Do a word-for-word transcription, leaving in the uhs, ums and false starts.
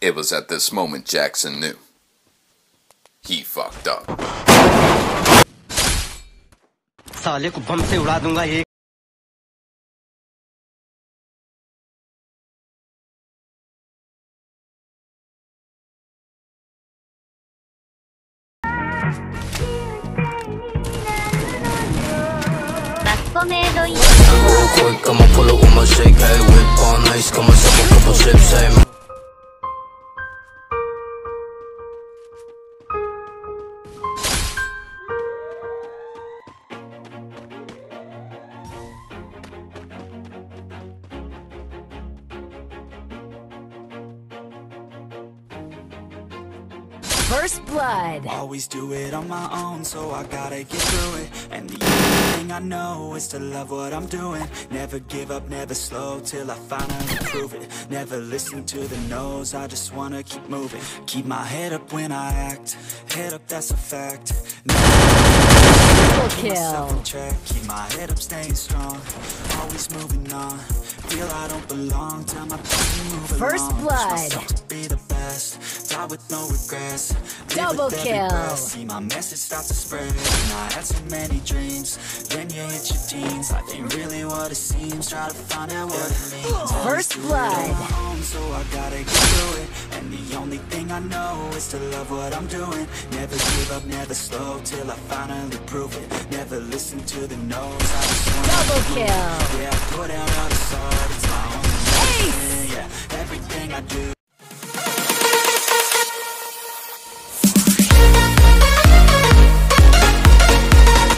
It was at this moment Jackson knew. He fucked up. साले को बम से उड़ा दूंगा एक Come on, pull up with my shake, hey, whip on ice, come on, suck a couple chips, hey. First blood. Always do it on my own, so I gotta get through it. And the only thing I know is to love what I'm doing. Never give up, never slow, till I finally prove it. Never listen to the no's, I just wanna keep moving. Keep my head up when I act, head up, that's a fact. Never keep myself on track, keep my head up, staying strong. Always moving on, feel I don't belong, tell my body move along. First blood. To be the best, die with no regrets. Double kill. See my message start to spread, and I had so many dreams. Then you hit your teens, life ain't really what it seems. Try to find out what it means. First blood. Home, so I gotta get through it. And the only thing I know is to love what I'm doing. Never give up, never slow, till I finally prove it. Never listen to the no's, I just wanna Double prove it. kill. Yeah, I put out all the sword, it's my own. Ace. Yeah, everything I do.